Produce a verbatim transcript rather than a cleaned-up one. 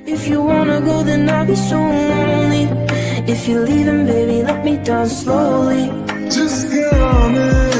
If you wanna go, then I'll be so lonely. If you're leaving, baby, let me down slowly. Just get on it.